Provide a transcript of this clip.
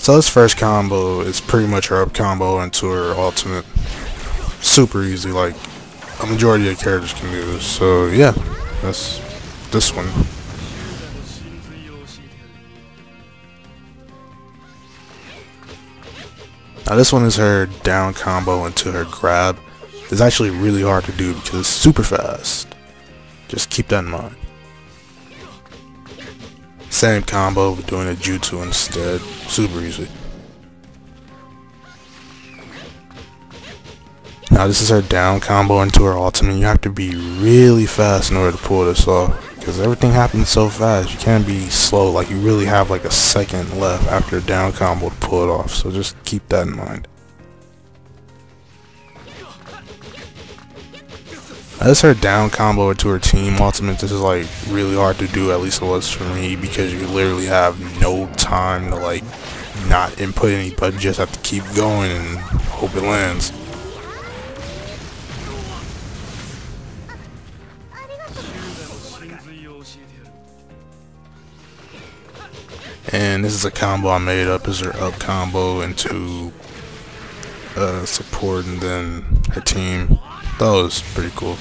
So this first combo is pretty much her up combo into her ultimate. Super easy, like a majority of characters can do this. So yeah, that's this one. Now this one is her down combo into her grab. It's actually really hard to do because it's super fast. Just keep that in mind. Same combo, but doing a jutsu instead. Super easy. Now this is her down combo into her ultimate. You have to be really fast in order to pull this off, because everything happens so fast. You can't be slow, like you really have like a second left after a down combo to pull it off. So just keep that in mind. Now this is her down combo into her team ultimate. This is like really hard to do, at least it was for me, because you literally have no time to like not input any button, just have to keep going and hope it lands. And this is a combo I made up. This is her up combo into support and then her team. That was pretty cool.